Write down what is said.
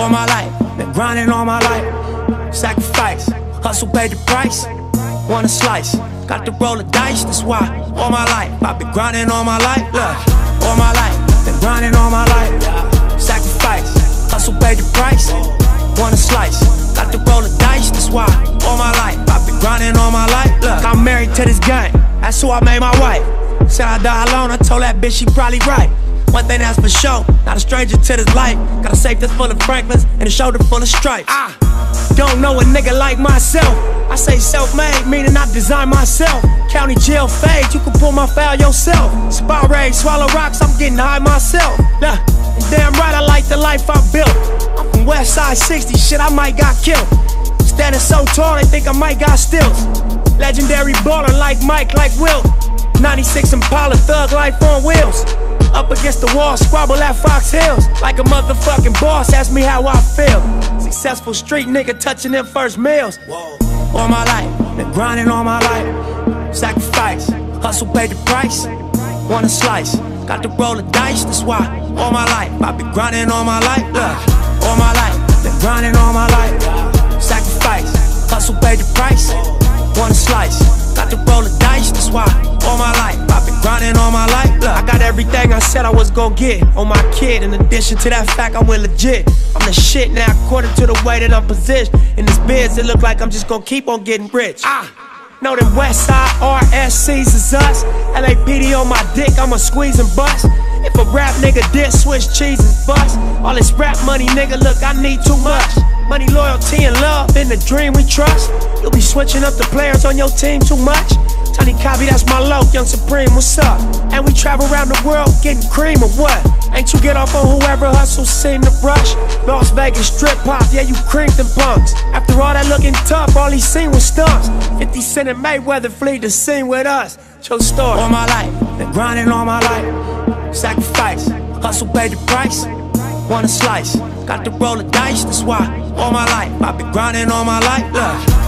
All my life, been grinding all my life. Sacrifice, hustle paid the price. Want a slice, got to roll the dice, that's why. All my life, I've been grinding all my life. Look, all my life, been grinding all my life. Sacrifice, hustle paid the price. Want a slice, got to roll the dice, that's why. All my life, I've been grinding all my life. Look, I'm married to this game, that's who I made my wife. Said I die alone, I told that bitch she probably right. One thing that's for sure, not a stranger to this life. Got a safe that's full of Franklins and a shoulder full of stripes. Don't know a nigga like myself. I say self-made, meaning I design myself. County jail fade, you can pull my foul yourself. Spot raid, swallow rocks, I'm getting high myself. Nah, damn right I like the life I built. I'm from West Side 60, shit I might got killed. Standing so tall, they think I might got stills. Legendary baller like Mike, like Wilt. 96 Impala, thug life on wheels. Up against the wall, squabble at Fox Hills. Like a motherfucking boss, ask me how I feel. Successful street nigga touching them first meals. All my life, been grinding all my life. Sacrifice, hustle paid the price. Want a slice, got to roll the dice, that's why. All my life, I've been grinding all my life. Look, all my life, been grinding all my life. Sacrifice, hustle paid the price. Want a slice, got to roll the dice, that's why. All my life, I've been grinding all my life. Look, I got everything I said I was gonna get on my kid. In addition to that fact, I went legit. I'm the shit now, according to the way that I'm positioned. In this biz, it look like I'm just gonna keep on getting rich. Know them Westside RSCs is us. LAPD on my dick, I'ma squeeze and bust. If a rap nigga diss, switch cheese and bust. All this rap money, nigga, look, I need too much. Money, loyalty, and love, in the dream we trust. You'll be switching up the players on your team too much. Tiny Copy, that's my low, Young Supreme, what's up? And we travel around the world getting cream or what? Ain't you get off on whoever hustles seem to rush? Las Vegas strip pop, yeah, you creamed them punks. After all that looking tough, all he seen was stunts. 50 Cent and Mayweather flee the scene with us. True story. All my life, been grinding all my life. Sacrifice, hustle paid the price. Want a slice, got to roll the dice, that's why. All my life, I've been grinding all my life. Look.